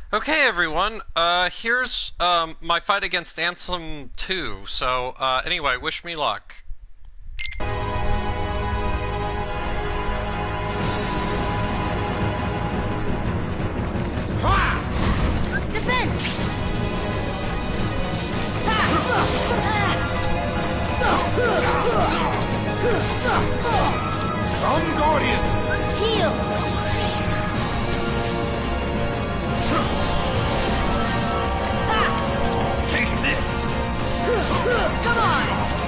Okay, everyone, here's, my fight against Ansem 2, so, anyway, wish me luck. Defense! Come, Guardian! Heal! Take this! Come on!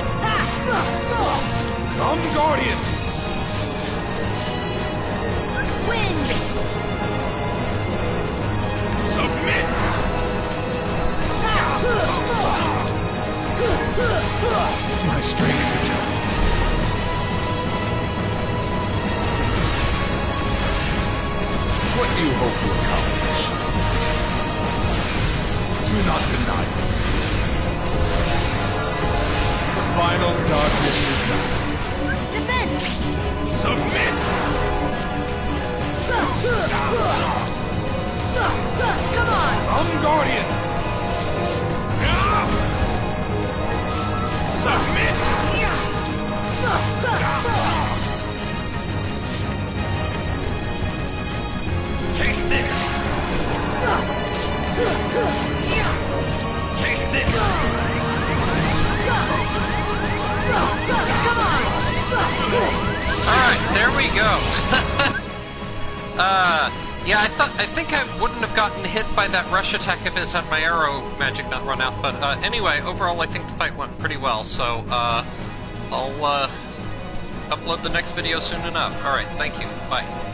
Come, Guardian! Wind! Submit! My strength returns. What do you hope to accomplish? Do not deny it. The final darkness is done. Defense! Submit! Come on! Come, Guardian! Submit! Take this! Take this! Come on! Alright, there we go. Yeah, I think I wouldn't have gotten hit by that rush attack if it had my arrow magic not run out, but, anyway, overall I think the fight went pretty well, so, I'll, upload the next video soon enough. Alright, thank you, bye.